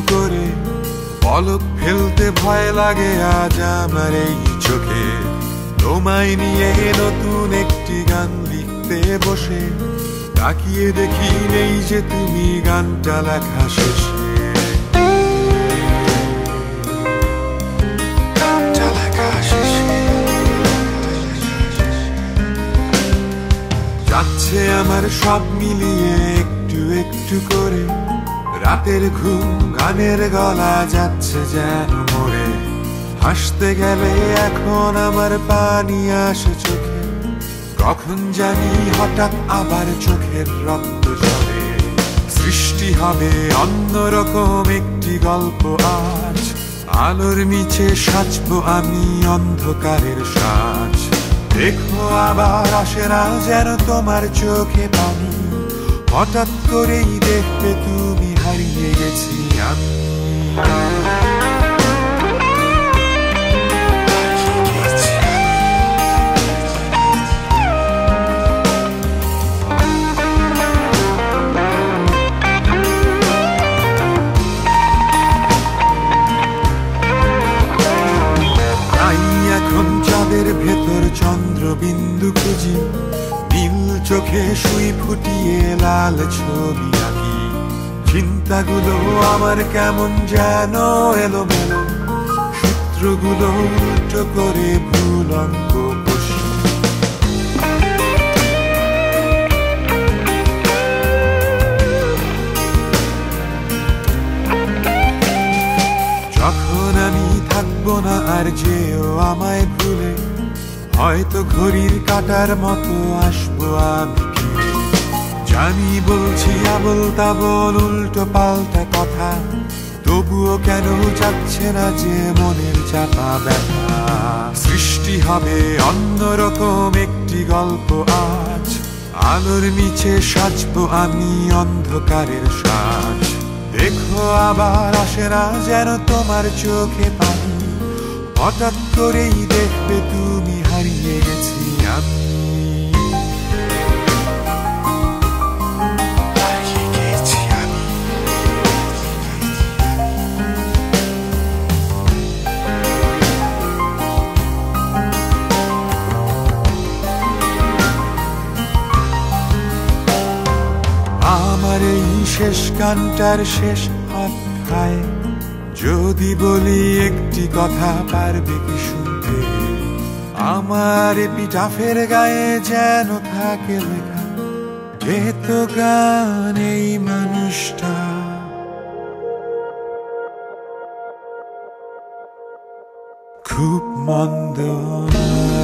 করে পলক ফেলতে ভয় লাগে আজ আমার এই চোখে। তোমায় নিয়ে নতুন একটি গান লিখতে বসে তাকিয়ে দেখি নেই যে তুমি গানটা লেখা শেষে। যাচ্ছে আমার সব মিলিয়ে একটু একটু করে, রাতের ঘুম গানের গলা যাচ্ছে যেন মরে। হাসতে গেলে এখন আমার পানি আসে চোখে, কখন জানি হঠাৎ আবার চোখের রক্ত ঝরে। সৃষ্টি হবে অন্যরকম একটি গল্প আজ, আলোর নিচে সাজবো আমি অন্ধকারের সাজ। দেখো আবার আসে না যেন তোমার চোখে পানি, হঠাৎ করেই দেখবে তুমি হারিয়ে গেছি আমি। এখন চাঁদের ভেতর চন্দ্রবিন্দু খুঁজি, নীল চোখে সুই ফুটিয়ে লাল ছবি আঁকি। চিন্তাগুলো আমার কেমন যেন এলোমেলো, সূত্রগুলো উল্টো করে ভুল অঙ্ক কষি। যখন আমি থাকবো না আর যেও আমায় ভুলে, হয়তো ঘড়ির কাটার মতো আসবো আমি ফিরে। জানি বলছি আবল তাবল উল্টো পাল্টা কথা, তবুও কেন যাচ্ছে না যে মনের চাপা ব্যথা। সৃষ্টি হবে অন্যরকম একটি গল্প আজ, আলোর নিচে সাজবো আমি অন্ধকারের সাজ। দেখো আবার আসে না যেন তোমার চোখে পানি, হঠাৎ করেই দেখবে তুমি হারিয়ে গেছি আমি। আমার এই শেষ গানটার শেষ অধ্যায়, যদি বলি একটি কথা পারবে কি শুনতে? আমার এপিটাফের গায়ে যেন থাকে লেখা, গেত গান এই মানুষটা খুব মন্দ না।